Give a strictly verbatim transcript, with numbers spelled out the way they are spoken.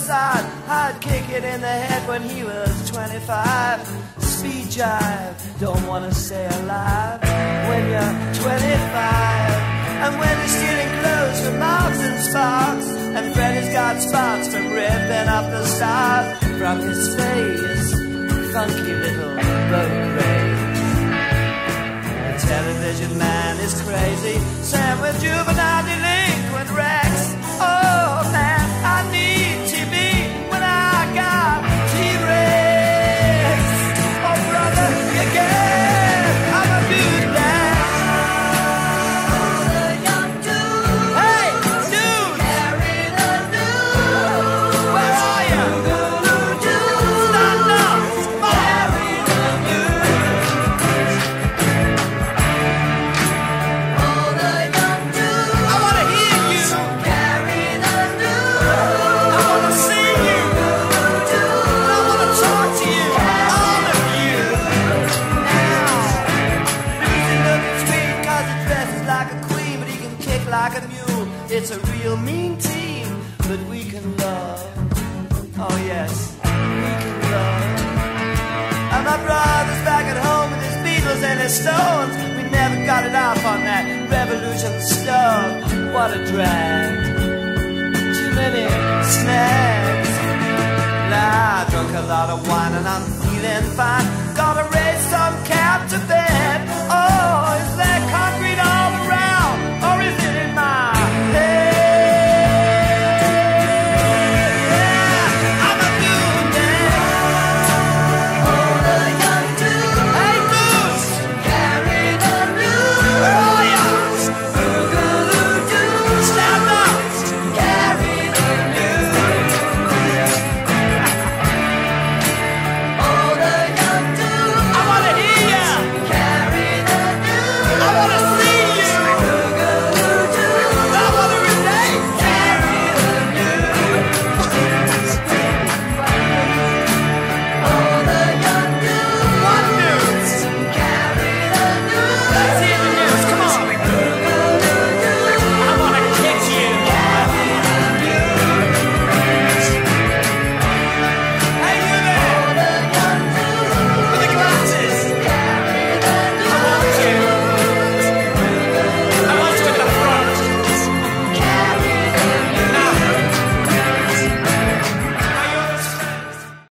side, I'd kick it in the head when he was twenty-five. Speed jive, don't wanna stay alive when you're twenty-five. And when you're stealing clothes from Marks and Sparks, and Freddy's got spots from ripping up the stars from his face, funky little boat race. The television man is crazy, Sam with juvenile delinquent Rex. Oh man, I need T V when I got T-Rex. Oh brother, you get, I'm a good lad. Hey, dude, carry the news. Where are you? Stand up, carry the news. All the young dudes, I wanna hear you. Carry the news. I wanna see you. I wanna talk to you. All of you. Now, Lucy looks sweet 'cause he dresses like a queen, but he can kick like a mule. It's a real mean team, but we can love. Oh yes, we can love. And my brother's back at home with his Beatles and his Stones. We never got it off on that revolution stuff. What a drag. Too many snags. Nah, I drunk a lot of wine and I'm feeling fine. Gotta raise some cap to bed.